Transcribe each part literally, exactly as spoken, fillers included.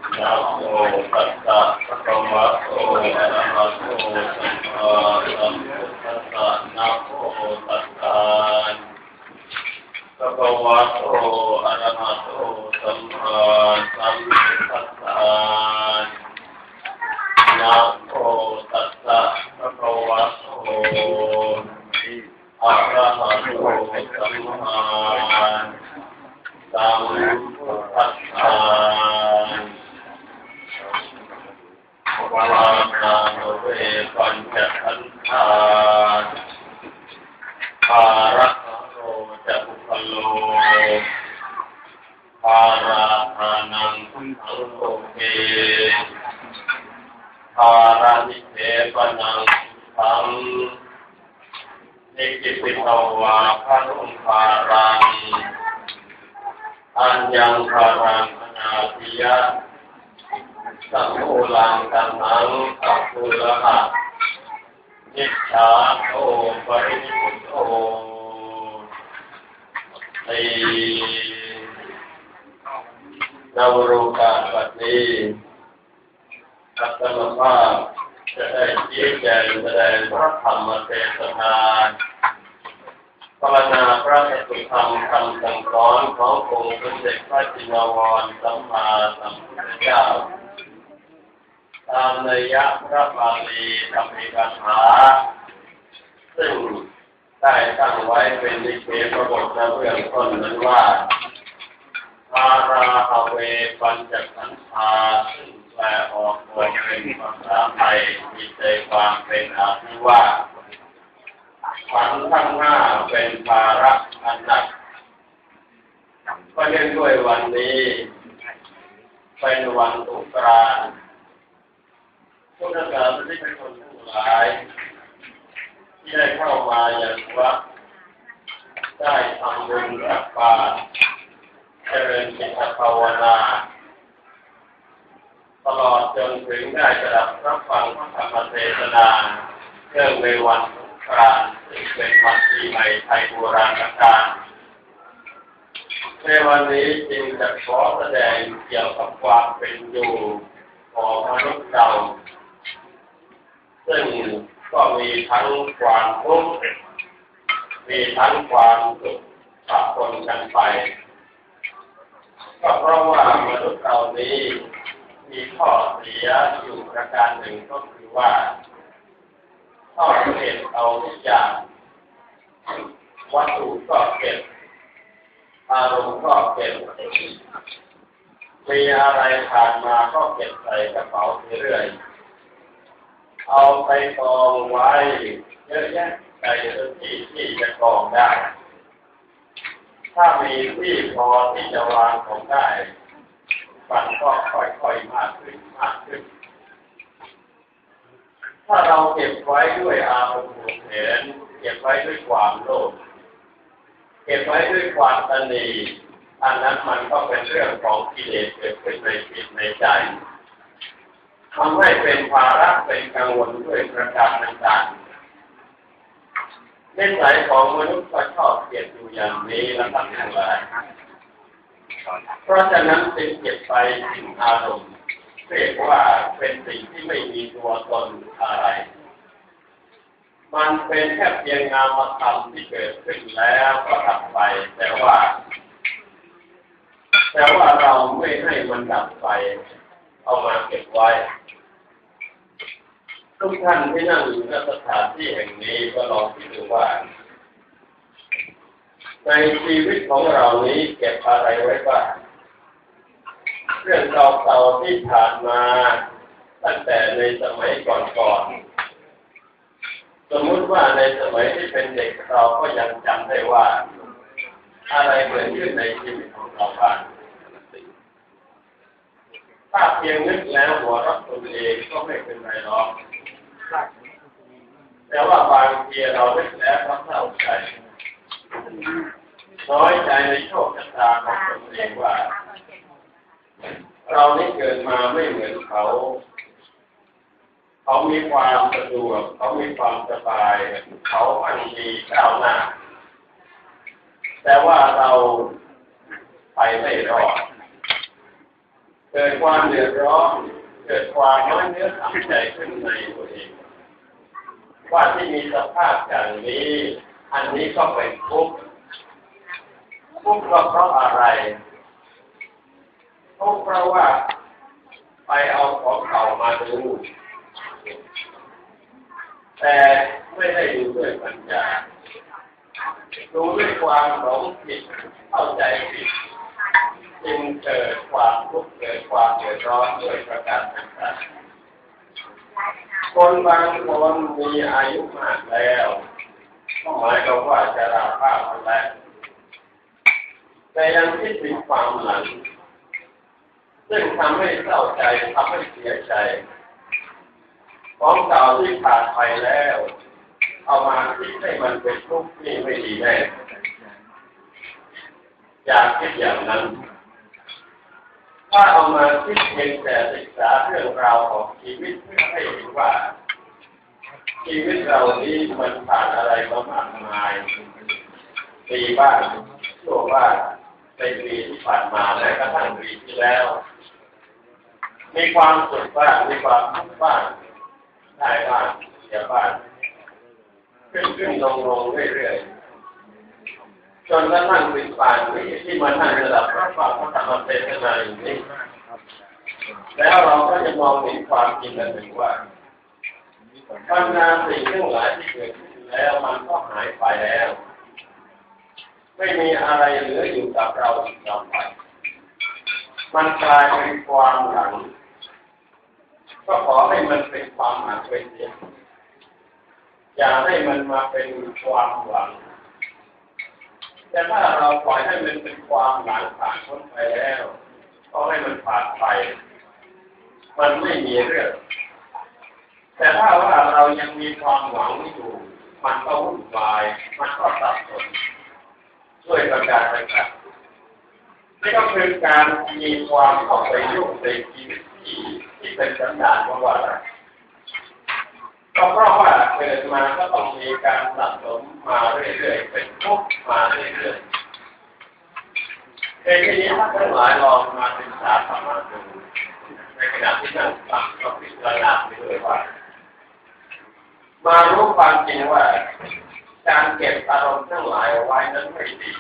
นะโมตัสสะภะคะวะโตอะระหะโตสัมมาสัมพุทธัสสะนะโมตัสสะภะคะวะโตอะระหะโตสัมมาสัมพุทธัสสะนะโมตัสสะภะคะวะโตอะระหะโตสัมมาสัมพุทธัสสะวานาเวปัญจขันธาภาระโรจัตุพโลภาราธานังสังโลเกภารานิเทปนังสังนิกิปิตวาภารุภารังอัญญังภารังอนาทิยะสัมโฆลังกัมมังสัพพุระหะนิจฉาโตปรินิพพุตโตตีนวโรกาปัตติอัตตมภาพจะได้ชี้แจงแสดงพระธรรมเทศนาภาวนาพระสัจธรรมคำสั่งสอนขององค์สมเด็จพระจินวรสัมมาสัมพุทธเจ้าตามนัยยะพระบาลีธรรมิกถาซึ่งได้ตั้งไว้เป็นนิเทศบทในเบื้องต้นนั้นว่าภาราหเวปัญจขันธาซึ่งแปลออกเป็นภาษาไทยมีใจความเป็นอาทิว่าขันธ์ทั้งห้าเป็นภาระอันหนักก็เนื่องด้วยวันนี้เป็นวันสงกรานต์พุทธศาสนิกชนทั้งหลายที่ได้เข้ามาอย่างวัดได้ทำบุญรับบาตรเจริญจิตภาวนาตลอดจนถึงได้สดับรับฟังพระธรรมเทศนาเนื่องในวันสงกรานต์ซึ่งเป็นวันปีใหม่ไทยโบราณกาลในวันนี้จึงจะขอแสดงเกี่ยวกับความเป็นอยู่ของมนุษย์เราซึ่งก็มีทั้งความทุกข์มีทั้งความสุขปะปนกันไปก็เพราะว่ามนุษย์เรานี้มีข้อเสียอยู่ประการหนึ่งก็คือว่าข้อเก็บเอาทุกอย่างวัตถุก็เก็บอารมณ์ก็เก็บมีอะไรผ่านมาก็เก็บใส่กระเป๋าเรื่อยเอาไปกองไว้เยอะแยะในที่ที่จะกองได้ถ้ามีที่พอที่จะวางของได้มันก็ค่อยๆมากขึ้นมากขึ้นถ้าเราเก็บไว้ด้วยอารมณ์หวงแหนเก็บไว้ด้วยความโลภเก็บไว้ด้วยความตนีอันนั้นมันก็เป็นเรื่องของกิเลสเกิดขึ้นในจิตในใจทำให้เป็นภาระเป็นกังวลด้วยประการต่างๆนิสัยของมนุษย์ก็ชอบเก็บอยู่อย่างนี้และทั้งหลายเพราะฉะนั้นจึงเก็บไปถึงอารมณ์เรียกว่าเป็นสิ่งที่ไม่มีตัวตนอะไรมันเป็นแค่เพียงนามธรรมที่เกิดขึ้นแล้วก็ดับไปแต่ว่าแต่ว่าเราไม่ให้มันดับไปเอามาเก็บไว้ทุกท่านที่นั่งอยู่ณสถานที่แห่งนี้ก็ลองคิดดูว่าในชีวิตของเรานี้เก็บอะไรไว้บ้างเรื่องเก่าๆที่ผ่านมาตั้งแต่ในสมัยก่อนๆสมมุติว่าในสมัยที่เป็นเด็กเราก็ยังจำได้ว่าอะไรเกิดขึ้นในชีวิตของเราบ้างถ้าเพียงนึกแล้วหัวเราะตัวเองก็ไม่เป็นไรหรอกแต่ว่าบางทีเรานึกแล้วก็เศร้าใจน้อยใจในโชคชะตาของตัวเองว่าเรานี่เกิดมาไม่เหมือนเขาเขามีความสะดวกเขามีความสบายเขาอันดีก้าวหน้าแต่ว่าเราไปไม่รอดเกิดความเดือดร้อนเกิดความน้อยเนื้อต่ำใจขึ้นในตัวเองว่าที่มีสภาพอย่างนี้อันนี้ก็เป็นทุกข์ทุกข์เพราะอะไรทุกข์เพราะว่าไปเอาของเก่ามาดูแต่ไม่ได้ดูด้วยปัญญาดูด้วยความหลงผิดเข้าใจผิดจึงเกิดความทุกข์เกิดความเดือดร้อนด้วยประการต่างๆคนบางคนมีอายุมากแล้วก็หมายความว่าจะราภาพแล้วแต่ยังคิดถึงความหลังซึ่งทำให้เศร้าใจทำให้เสียใจของเก่าที่ผ่านไปแล้วเอามาคิดให้มันเป็นทุกข์นี่ไม่ดีแน่อยากคิดอย่างนั้นถ้าเอามาคิดเพียงแต่ศึกษาเรื่องราวของชีวิตเพื่อให้เห็นว่าชีวิตเรานี้มันผ่านอะไรมามากมายปีบ้างชั่วบ้างในปีที่ผ่านมาและกระทั่งปีที่แล้วมีความสุขบ้างมีความทุกข์บ้างได้บ้างเสียบ้างขึ้นขึ้นลงลงเรื่อยๆจนกระทั่งถึงป่านนี้ที่มานั่งระดับพระความพระธรรมเทศนาอย่างนี้แล้วเราก็จะมองเห็นความจริงกันถึงว่าบรรดาสิ่งทั้งหลายที่เกิดขึ้นแล้วมันก็หายไปแล้วไม่มีอะไรเหลืออยู่กับเราอีกต่อไปมันกลายเป็นความหลังก็ขอให้มันเป็นความหลังไปเสียอย่าให้มันมาเป็นความหวังแต่ถ้าเราปล่อยให้มันเป็นความหลังผ่านพ้นไปแล้วก็ให้มันผ่านไปมันไม่มีเรื่องแต่ถ้าว่าเรายังมีความหวังอยู่มันก็วุ่นวายมันก็สับสนด้วยประการต่างๆนี่ก็คือการมีความเข้าไปยุ่งในชีวิตที่ที่เป็นสันดานของว่าก็เพราะว่าเกิดมาก็ต้องมีการสะสมมาเรื่อยๆเป็นทุกข์มาเรื่อยๆในที่นี้ท่านทั้งหลายลองมาศึกษาธรรมะดูในขณะที่นั่งฟังก็พิจารณาไปด้วยว่ามารู้ความจริงว่าการเก็บอารมณ์ทั้งหลายไว้นั้นไม่ดี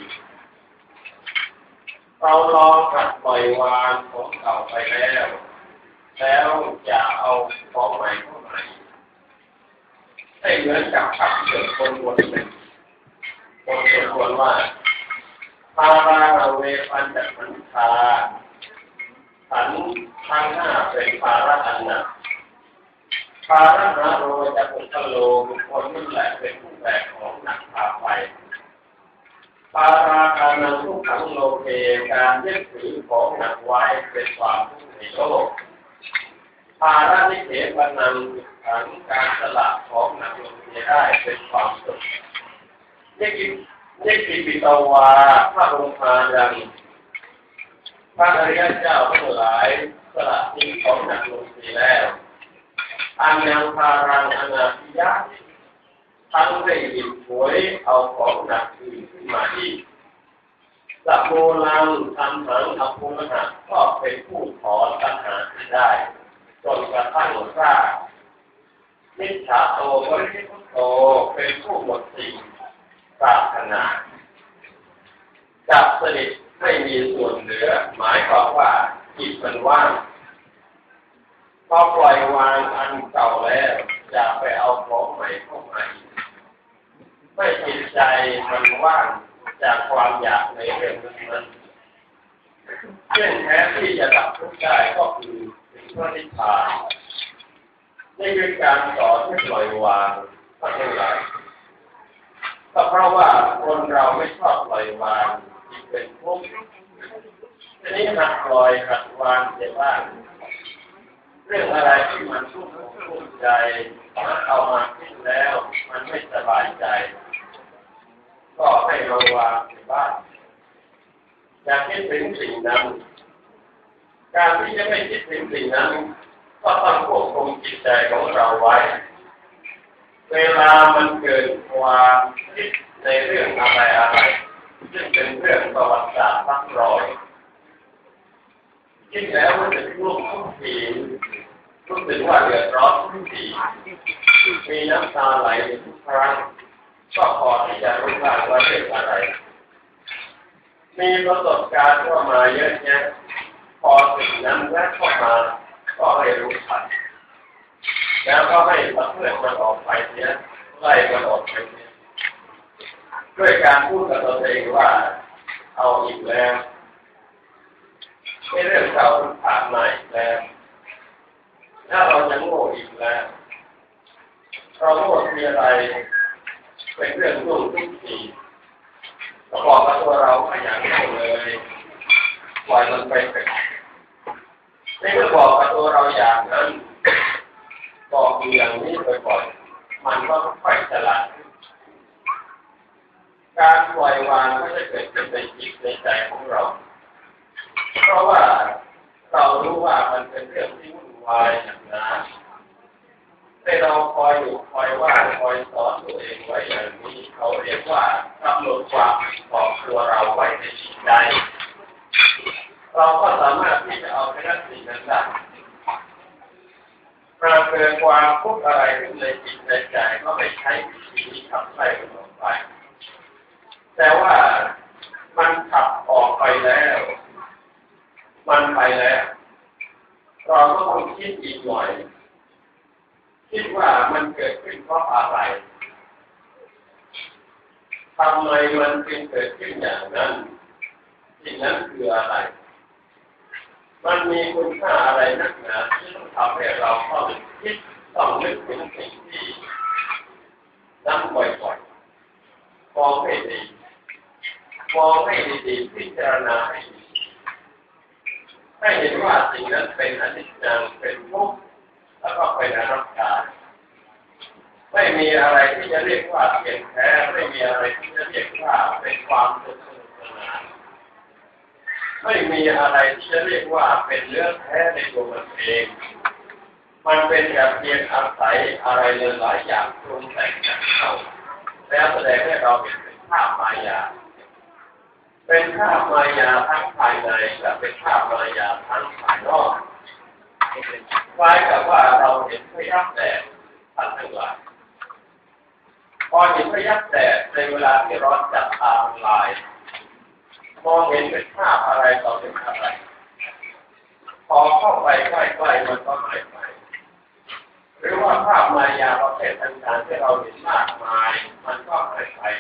เราลองหัดปล่อยวางของเก่าไปแล้วแล้วอย่าเอาของใหม่เข้ามาให้เหมือนกับขับเกิดคนวนหนึ่งคนส่วนว่าพาราเวปัญจขันธาขันธ์ทั้งห้าเป็นภาระอันหนักภาระหาโรจะปุตโลบุคคลนั่นแหละเป็นผู้แบกของหนักพาไปภาราการนำทุกขังโลเกการยึดถือของหนักไว้เป็นความทุกข์ในโลกภาระนิเทปนังขังการสละของหนักลงได้เป็นความสุขนี่กินี่กิปิตวาพระองค์พาดังพระอริยเจ้าทั้งหลายสละทิ้งของหนักลงไปแล้วอันยังพารังอนาภิยะทั้งได้หยิบหวยเอาของหนักอื่นขึ้นมาอีกสัพโมลังทำหังอภุมหะก็เป็นผู้ถอนตัณหาได้จนกระทั่งทราบนิจฉาโตบริสุทธโตเป็นผู้หมดสิ่งปรารถนาจับสนิทไม่มีส่วนเหลือหมายความว่าจิตมันว่างพอปล่อยวางอันเก่าแล้วอย่าไปเอาของใหม่เข้ามาไม่จิตใจมันว่างจากความอยากในเรื่องนั้นเรื่องแท้ที่จะดับทุกข์ได้ก็คือถึงพระนิพพานนี่คือการสอนให้ปล่อยวางทั้งหลายก็เพราะว่าคนเราไม่ชอบปล่อยวางที่เป็นทุกข์ทีนี้หัดปล่อยหัดวางเสียบ้างเรื่องอะไรที่มันทุกข์ทุกข์ใจเอามาคิดแล้วมันไม่สบายใจก็ให้เราวางเสียบ้างอย่าคิดถึงสิ่งนั้นการที่จะไม่คิดถึงสิ่งนั้นก็ต้องควบคุมจิตใจของเราไว้เวลามันเกิดความคิดในเรื่องอะไรอะไรซึ่งเป็นเรื่องประวัติศาสตร์ซับซ้อนคิดแล้วรู้สึกรุ่มทุกทีรู้สึกว่าเดือดร้อนทุกทีมีน้ำตาไหลทุกครั้งก็พอที่จะรู้ว่าว่าเรื่องอะไรมีประสบการณ์เข้ามาเยอะแยะพอสิ่งนั้นแวะเข้ามาก็ให้รู้ทันแล้วก็ให้ประเพื่อนมันออกไปเนี้ยไล่มันออกไปเนี้ยด้วยการพูดกับตัวเองว่าเอาอีกแล้วไม่เรื่องเก่าผ่านมาอีกแล้วถ้าเราจะโง่อีกแล้วเราโง่มีอะไรเป็นเรื่องรุ่งทุกทีเราบอกกับตัวเราว่าอย่างนี้เลยปล่อยมันไปเถอะไม่เมื่อบอกกับตัวเราอย่างนั้นบอกอย่างนี้บ่อยๆมันก็ค่อยฉลาดการปล่อยวางก็จะเกิดขึ้นในจิตในใจของเราเพราะว่าเรารู้ว่ามันเป็นเรื่องที่วุ่นวายหนักหนาแต่เราคอยอยู่คอยว่าคอยสอนตัวเองไว้อย่างนี้เขาเรียกว่ากำหนดความของตัวเราไว้ในจิตใจเราก็สามารถที่จะเอาไปรักสิ่งนั้นได้มาเกิดความทุกข์อะไรขึ้นในจิตในใจก็ไม่ใช้วิธีนี้ขับไล่มันออกไปแต่ว่ามันขับออกไปแล้วมันไปแล้วเราก็ต้องคิดอีกหน่อยคิดว่ามันเกิดขึ้นเพราะอะไรทำไมมันจึงเกิดขึ้นอย่างนั้นสิ่งนั้นคืออะไรมันมีคุณค่าอะไรนักหนาที่ต้องทำให้เราต้องคิดต้องนึกถึงสิ่งที่นั้นบ่อยๆมองให้ดีมองให้ดีๆพิจารณาให้ดีให้เห็นว่าสิ่งนั้นเป็นอนิจจังเป็นทุกข์แล้วก็เป็นอนัตตาไม่มีอะไรที่จะเรียกว่าเปลี่ยนแท้ไม่มีอะไรที่จะเรียกว่าเป็นความสนุกสนานไม่มีอะไรที่จะเรียกว่าเป็นเรื่องแท้ในตัวมันเองมันเป็นแต่เพียงอาศัยอะไรหลายอย่างปรุงแต่งกันเข้าแล้วแสดงให้เราเห็นเป็นภาพมายาเป็นภาพมายาทั้งภายในและเป็นภาพมายาทั้งภายนอกคล้ายกับว่าเราเห็นพยัคฆ์แดดทั้งทั้งหลายพอเห็นพยัคฆ์แดดในเวลาที่ร้อนจัดตาลายมองเห็นเป็นภาพอะไรต่อเป็นอะไรพอเข้าไปใกล้ๆมันก็หายไปหรือว่าภาพมายาประเภทต่างๆที่เราเห็นมากมายมันก็หายไป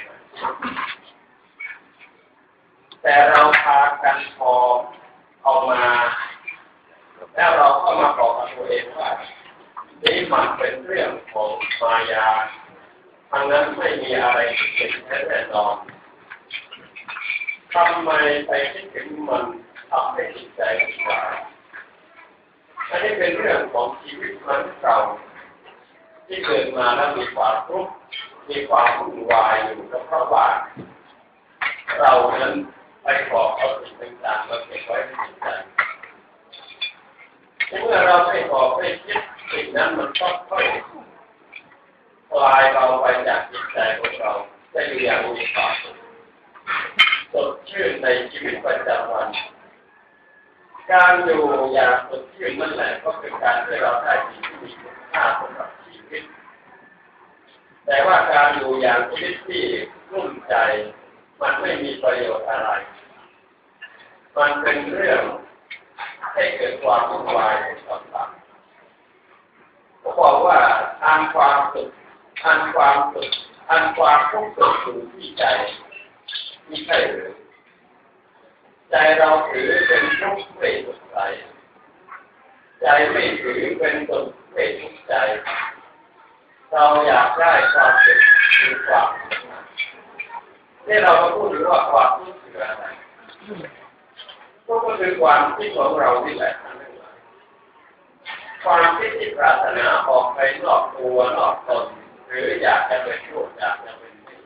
แต่เราพากันพอเอามาแล้วเราก็มาบอกกับตัวเองว่านี่มันเป็นเรื่องของมายาทางนั้นไม่มีอะไรที่เป็นแท้แน่นอนทำไมไปคิดถึงมันทำให้จิตใจวุ่นวายอันนี้เป็นเรื่องของชีวิตมนุษย์เราที่เกิดมาแล้วมีความทุกข์มีความวุ่นวายอยู่ก็เพราะว่าเรานั้นไปขอเอาสิ่งต่างๆมาเก็บไว้ในจิตใจเมื่อเราไม่ขอไม่คิดสิ่งนั้นมันก็ค่อยคลายเราไปจากจิตใจของเราได้อย่างมีความสุขสดชื่นในชีวิตประจำวันการอยู่อย่างสดชื่นนั่นแหละก็เป็นการที่เราได้สิ่งที่มีคุณค่าสำหรับชีวิตแต่ว่าการอยู่อย่างชีวิตที่รุ่มใจมันไม่มีประโยชน์อะไรมันเป็นเรื่องให้เกิดความวุ่นวายต่างๆเขาบอกว่าอันความสุขอันความสุขอันความทุกข์สุขอยู่ที่ใจไม่ใช่หรือใจเราถือเป็นทุกข์ไม่สุขใจใจไม่ถือเป็นสุขไม่ทุกข์ใจเราอยากได้ความสุขหรือความทุกข์ที่เราพูดถึงว่าความทุกข์คืออะไรก็คือความคิดของเราที่แหละความคิดที่ปรารถนาออกไปนอกตัวนอกตนหรืออยากจะเป็นโทษอยากจะเป็นดี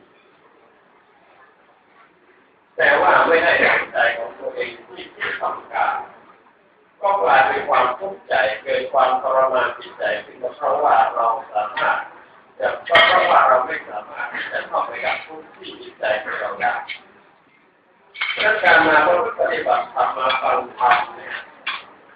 แต่ว่าไม่ได้ดังใจของตัวเองที่ที่ต้องการก็กลายเป็นความทุกข์ใจเกิดความทรมานจิตใจขึ้นเพราะว่าเราสามารถจะเพราะว่าเราไม่สามารถจะเข้าไปกับทุกข์ที่จิตใจของเราได้และการมาปฏิบัติธรรมมาฟังธรรมเนี่ย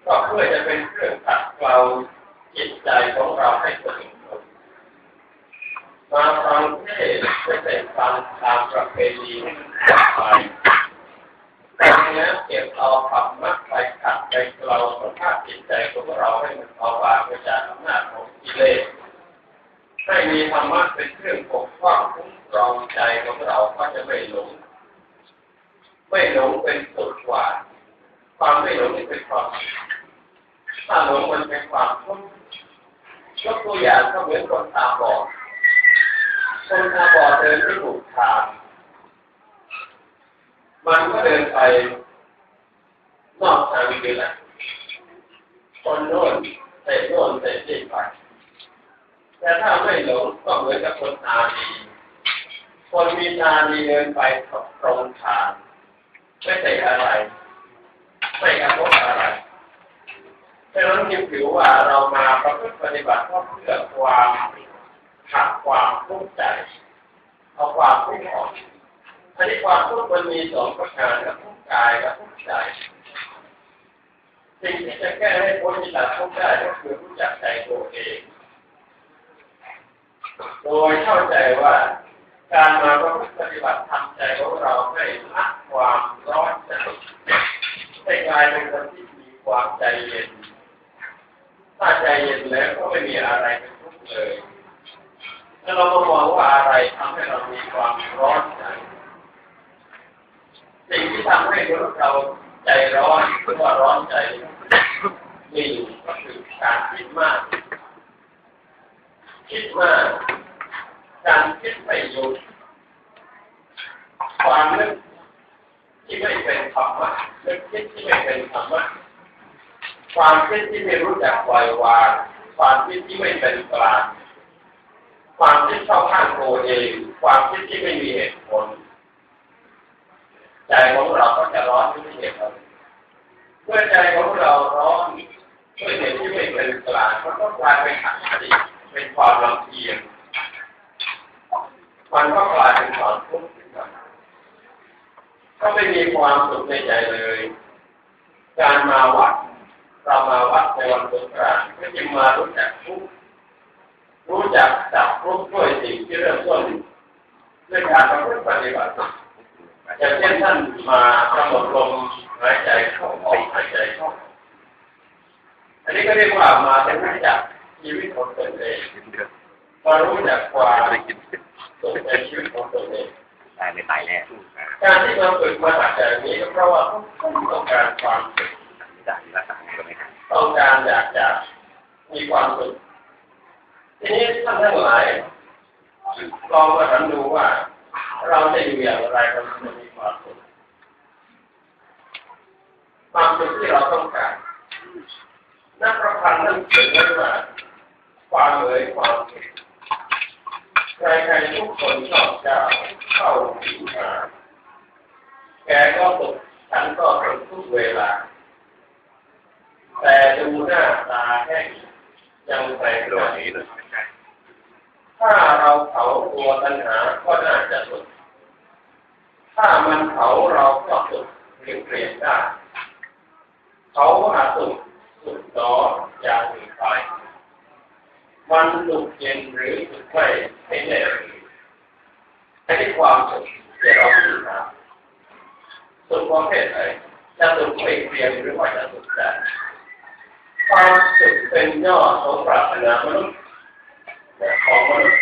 ก็เพื่อจะเป็นเครื่องขัดเกลาจิตใจของเราให้สงบมาฟังเทศน์ไม่ใช่ฟังตามประเพณีให้มันไปฟังแล้วเก็บเอาธรรมะไปขัดไปเกลาสภาพจิตใจของเราให้มันเบาบางไปจากอำนาจของกิเลสให้มีธรรมะเป็นเครื่องปกป้องคุ้มครองใจของเราก็จะไม่หลงไม่หลงเป็นสุดกว่าความไม่หลงนี่เป็นความถ้าหลงมันเป็นความทุกข์ยกตัวอย่างก็เหมือนคนตาบอดคนตาบอดเดินไม่ถูกทางมันก็เดินไปนอกทางไปเลยคนโน่นเตะโน่นเตะนี่ไปแต่ถ้าไม่หลงก็เหมือนกับคนตาดีคนมีตาดีเดินไปตรงทางไม่ใช่อะไรไม่กระทบอะไรฉะนั้นจึงถือว่าเรามาประพฤติปฏิบัติเพื่อความขัดความทุกข์ใจเอาความทุกข์ออกอันนี้ความทุกข์มันมีสองประการกับทุกข์กายกับทุกข์ใจสิ่งที่จะแก้ให้พ้นจากทุกข์ได้ก็คือรู้จักใจตัวเองโดยเข้าใจว่าการมาประพฤติปฏิบัติทำใจของเราให้ละความร้อนใจให้กลายเป็นคนที่มีความใจเย็นถ้าใจเย็นแล้วก็ไม่มีอะไรเป็นทุกข์เลยถ้าเรามองว่าอะไรทำให้เรามีความร้อนใจสิ่งที่ทำให้เราใจร้อนหรือว่าร้อนใจมีอยู่ก็คือการคิดมากคิดมากการคิดไม่หยุดความนึกที่ไม่เป็นธรรมะนึกคิดที่ไม่เป็นธรรมะความคิดที่ไม่รู้จักปล่อยวางความคิดที่ไม่เป็นกลางความคิดเข้าข้างตัวเองความคิดที่ไม่มีเหตุผลใจของเราก็จะร้อนด้วยเหตุผลเมื่อใจของเราร้อนด้วยเหตุที่ไม่เป็นกลางมันก็กลายเป็นอคติเป็นความลำเอียงมันก็กลายเป็นความทุกข์ขึ้นมาก็ไม่มีความสุขในใจเลยการมาวัดเรามาวัดในวันสงกรานต์ก็จึงมารู้จักทุกข์รู้จักดับทุกข์ด้วยสิ่งที่เริ่มต้นด้วยการประพฤติปฏิบัติอย่างเช่นท่านมากำหนดลมหายใจเข้าออกหายใจเข้าอันนี้ก็เรียกว่ามาเป็นรู้จักชีวิตของตนเองมารู้จักความสุขในชีวิตของตนเองตายไม่ตายแน่การที่เราฝึกมาจากอย่างนี้ก็เพราะว่าต้องการความสุขต้องการอยากจะมีความสุขทีนี้ท่านทั้งหลายลองมาถามดูว่าเราจะอยู่อย่างไรเราจะมีความสุขความสุขที่เราต้องการนักประพันธ์นั้นเขียนไว้ว่าความเอ๋ยความสุขใครๆทุกคนชอบเจ้าเข้าถึงหาแกก็สุขฉันก็สุขทุกเวลาแต่ดูหน้าตาแห้งยังแปลกหน่อยถ้าเราเผาตัวตัณหาก็น่าจะสุขถ้ามันเผาเราก็สุขเปลี่ยนเปลี่ยนได้เขาว่าสุขสุขต่ออย่างหนึ่งไปมันสุขเย็นหรือสุขไม่ให้แน่ให้ได้ความสุขที่เรามีนะสุขประเภทไหนจะสุขไม่เปลี่ยนหรือว่าจะสุขได้ความสุขเป็นยอดของปรารถนามนุษย์และของมนุษย์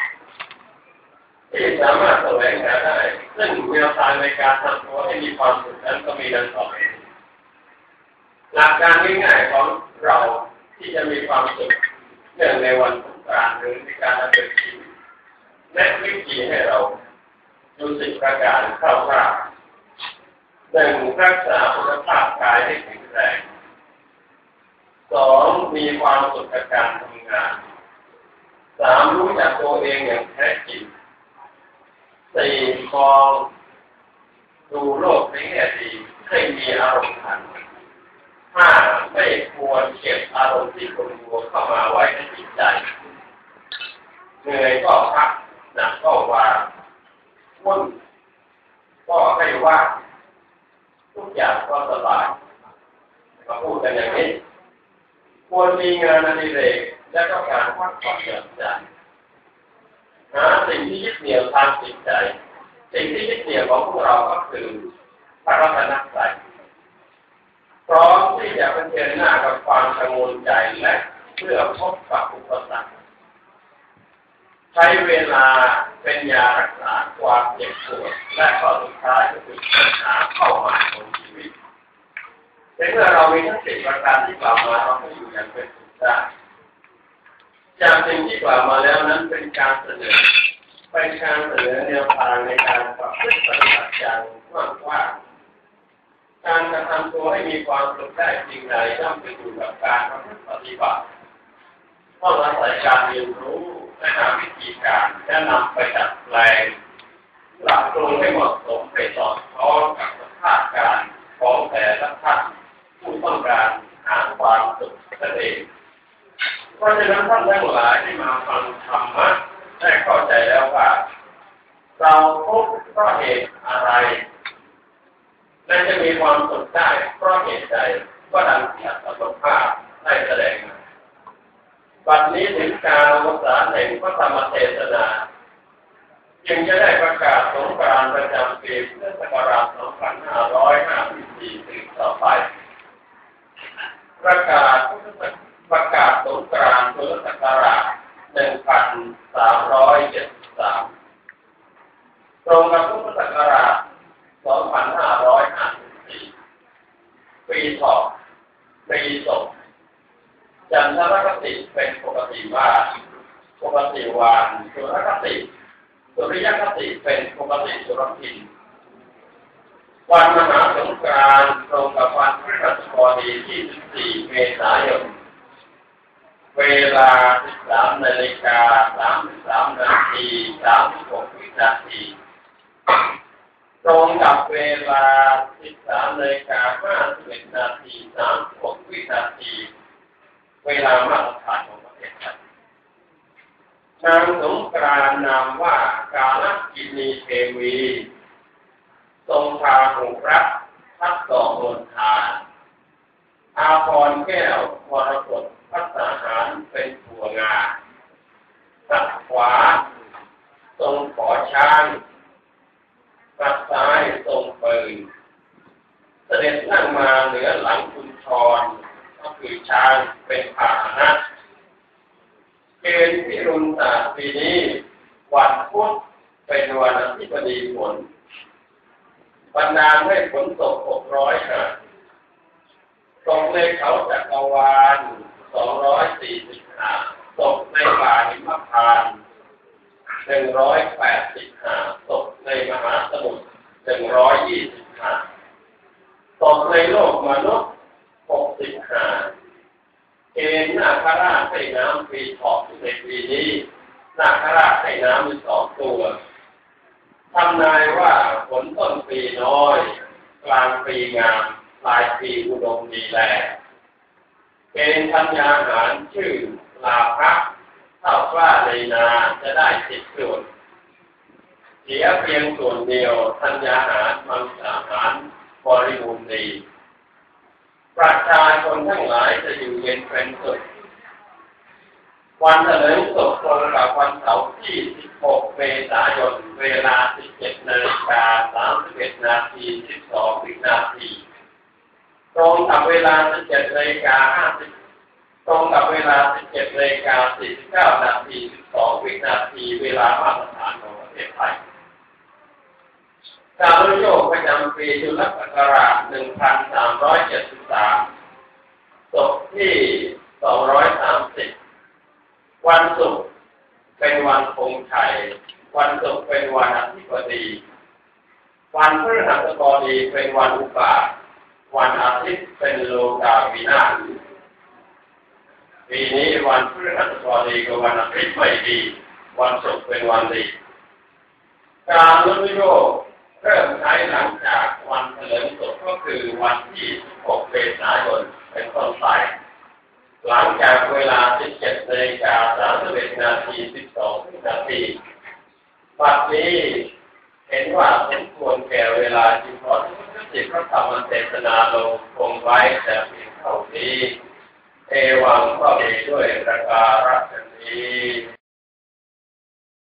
ที่สามารถแสวงหาได้ซึ่งแนวทางในการทำตัวให้มีความสุขนั้นก็มีดังต่อไปหลักการง่ายๆของเราที่จะมีความสุขเนื่องในวันสงกรานต์หรือในการดำเนินชีวิตและวิธีให้เราดูสิประการเข้าร่างหนึ่งรักษาสุขภาพกายให้แข็งแรงสองมีความสุขกับการทำงานสามรู้จักตัวเองอย่างแท้จริงสี่มองดูโลกในแง่ดีให้มีอารมณ์ขันห้าไม่ควรเก็บอารมณ์ที่ขุ่นมัวเข้ามาไว้ในจิตใจเหนื่อยก็พักหนักก็วางวุ่นก็ให้ว่างทุกอย่างก็สบายมาพูดกันอย่างนี้ควรมีงานอดิเรกและก็การพักผ่อนหย่อนใจหาสิ่งที่ยึดเหนี่ยวทางจิตใจสิ่งที่ยึดเหนี่ยวของพวกเราก็คือพระรัตนตรัยพร้อมที่จะเผชิญหน้ากับความกังวลใจและเพื่อพบกับอุปสรรคใช้เวลาเป็นยารักษาความเจ็บปวดและข้อสุดท้ายก็คือปัญหาเป้าหมายของชีวิตแต่เมื่อเรามีทั้งสิ่งประการที่กล่าวมาเราก็อยู่อย่างเป็นสุขได้จากสิ่งที่กล่าวมาแล้วนั้นเป็นการเสนอเป็นการเสนอแนวทางในการประพฤติปฏิบัติอย่างกว้างๆการกระทำตัวให้มีความสุขได้จริงใดย่อมขึ้นอยู่กับการประพฤติปฏิบัติต้องอาศัยการเรียนรู้และหาวิธีการและนำไปจัดแปลงปรับปรุงให้เหมาะสมให้สอดคล้องกับสภาพการของแต่ละท่านผู้ต้องการหาความสุขนั่นเองเพราะฉะนั้นท่านทั้งหลายที่มาฟังธรรมะได้เข้าใจแล้วว่าเราพบเพราะเหตุอะไรและจะมีความสุขได้เพราะเหตุใดก็ดังที่อัตถภาพได้แสดงมาบัดนี้ถึงการอวสานแห่งพระธรรมเทศนาจึงจะได้ประกาศสงกรานต์ประจำปีพุทธศักราชสองพันห้าร้อยห้าสิบสี่ถึงต่อไปประกาศประกาศสงกรานต์พุทธศักราชหนึ่งพันสามร้อยเจ็ดสิบสามตรงกับพุทธศักราชสองพันห้าร้อยห้าสิบสี่ปีถอกปีศกจันทรคติเป็นปกติว่าปกติวานสุรคติสุริยคติเป็นปกติสุรพินวันมหาสงกรานต์ตรงกับวันพฤหัสบดีที่สิบสี่เมษายนเวลา สิบสามนาฬิกาสามสิบสามนาทีสามสิบหกวินาทีตรงกับเวลา สิบสามนาฬิกาห้าสิบเอ็ดนาทีสามสิบหกวินาทีเวลามาตรฐานของประเทศไทยนางสงกรานต์นามว่ากาลกินีเทวีทรงพาหุรักทักต่อมนทาอาภรณ์แก้วมรกตพัฒนาหารเป็นผัวงาตัดขวาทรงขอช้างตัดซ้ายทรงปืนเสด็จนั่งมาเหนือหลังคุณชรก็คือช้างเป็นพาหนะเกณฑ์พิรุณศาสตร์ปีนี้วันพุธเป็นวันอธิบดีฝนบรรดาให้ฝนตกหกร้อยห้าตกในเขาจักรวาลสองร้อยสี่สิบห้าตกในป่าหิมพานต์หนึ่งร้อยแปดสิบห้าตกในมหาสมุทรหนึ่งร้อยยี่สิบห้าตกในโลกมนุษย์หกสิบห้าเกณฑ์นาคราชให้น้ำปีถอกในปีนี้นาคราชให้น้ำมีสองตัวทำนายว่าฝนต้นปีน้อยกลางปีงามปลายปีอุดมดีแลเกณฑ์ธัญญาหารชื่อลาภะเท่ากล้าในนาจะได้สิบส่วนเสียเพียงส่วนเดียวธัญญาหารมังสาหารบริบูรณ์ดีประชาชนทั้งหลายจะอยู่เย็นเป็นสุขวันเถลิงศพตรงกับวันเสาร์ที่สิบหกเมษายนเวลา สิบเจ็ดนาฬิกาสามสิบเอ็ดนาทีสิบสองวินาทีตรงกับเวลา สิบเจ็ดนาฬิกาห้าสิบตรงกับเวลา สิบเจ็ดนาฬิกาสี่สิบเก้านาทีสิบสองวินาทีเวลามาตรฐานของประเทศไทยการรุ่งโรจน์ประจำปีจุลศักราชหนึ่งพันสามร้อยเจ็ดสิบสามตกที่สองร้อยสามสิบวันศุกร์เป็นวันธงชัยวันศุกร์เป็นวันอธิบดีวันพฤหัสบดีเป็นวันอุบาทวันอาทิตย์เป็นโลกาวินาศปีนี้วันพฤหัสบดีกับวันอาทิตย์ไม่ดีวันศุกร์เป็นวันดีการรุ่งโรจน์เริ่มใช้หลังจากวันเถลิงศพก็คือวันที่สิบหกเมษายนเป็นต้นไปหลังจากเวลา สิบเจ็ดนาฬิกาสามสิบเอ็ดนาทีสิบสองวินาทีบัดนี้เห็นว่าสมควรแก่เวลาจึงขอยุติพระธรรมเทศนาลงคงไว้แต่เพียงเท่านี้เอวังก็มีด้วยประกา